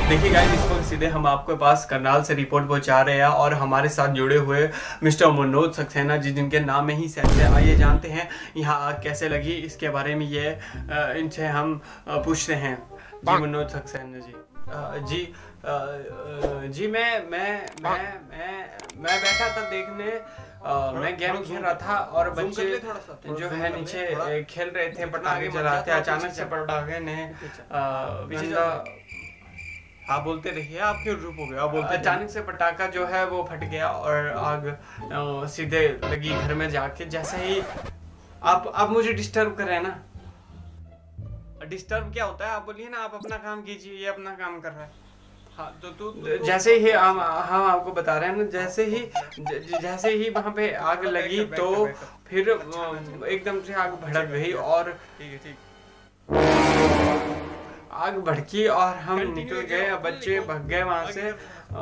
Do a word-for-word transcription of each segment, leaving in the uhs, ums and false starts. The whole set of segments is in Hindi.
देखिए गाइस, इस वक्त सीधे हम आपके पास करनाल से रिपोर्ट पहुंचा रहे हैं और हमारे साथ जुड़े हुए मिस्टर मनोज सक्सेना जी, जिनके नाम में ही सेंस है। आइए जानते हैं यहाँ आग कैसे लगी, इसके बारे में ये इनसे हम पूछते हैं। जी मनोज सक्सेना जी। आ, जी आ, जी मैं मैं मैं मैं मैं बैठा था देखने, आ, मैं गेम खेल रहा था और बच्चे जो है नीचे खेल रहे थे, पटाखे जलाते, अचानक से पटाखे ने आप बोलते रहिए, आप क्यों चुप हो गए? आप बोलते। अचानक से पटाखा जो है वो फट गया और आग आ, सीधे लगी घर में जाके। जैसे ही आप आप मुझे डिस्टर्ब कर रहे हैं ना। डिस्टर्ब क्या होता है? आप बोलिए ना, आप अपना काम कीजिए, ये अपना काम कर रहा है। हाँ तो तू जैसे ही हम हम आपको बता रहे हैं ना, जैसे ही ज, जैसे ही वहाँ पे आग लगी तो फिर एकदम से आग भड़क गई और ठीक है ठीक आग भड़की और हम निकल गए, बच्चे भाग गए वहां से।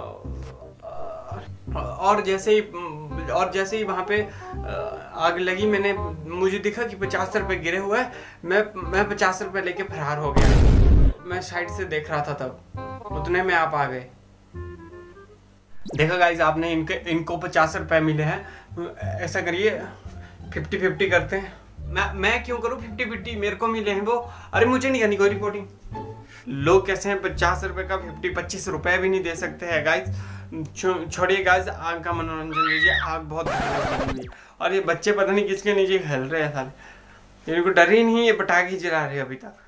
और जैसे ही और जैसे ही वहां पे आग लगी, मैंने मुझे दिखा कि पचास रुपए गिरे हुए हैं। मैं मैं पचास रुपए लेके फरार हो गया। मैं साइड से देख रहा था, तब उतने में आप आ गए। देखा गाइस आपने, इनके इनको पचास रुपए मिले हैं। ऐसा करिए, फिफ्टी फिफ्टी करते हैं। मैं मैं क्यों करूं फिफ्टी फिफ्टी? मेरे को मिले हैं वो। अरे मुझे नहीं करनी कोई रिपोर्टिंग। लोग कैसे हैं पचास रुपए का फिफ्टी पच्चीस रुपए भी नहीं दे सकते हैं गाइस। छोड़िए गाइस, आग का मनोरंजन लीजिए। आग बहुत और ये बच्चे पता नहीं किसके नीचे खेल रहे हैं सारे। इनको डर ही नहीं, ये पटाखे जला रहे हैं अभी तक।